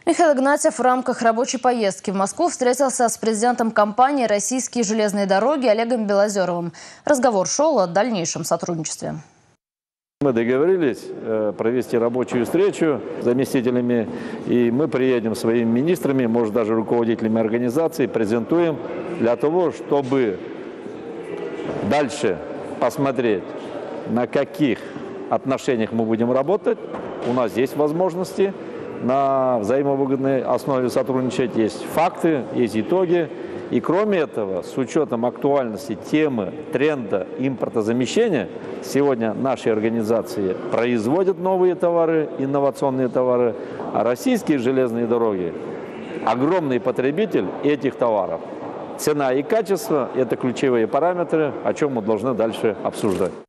Михаил Игнатьев в рамках рабочей поездки в Москву встретился с президентом компании «Российские железные дороги» Олегом Белозеровым. Разговор шел о дальнейшем сотрудничестве. Мы договорились провести рабочую встречу с заместителями, и мы приедем своими министрами, может даже руководителями организаций, презентуем для того, чтобы дальше посмотреть, на каких отношениях мы будем работать. У нас есть возможности на взаимовыгодной основе сотрудничать, есть факты, есть итоги. И кроме этого, с учетом актуальности темы, тренда импортозамещения, сегодня наши организации производят новые товары, инновационные товары, а российские железные дороги – огромный потребитель этих товаров. Цена и качество – это ключевые параметры, о чем мы должны дальше обсуждать.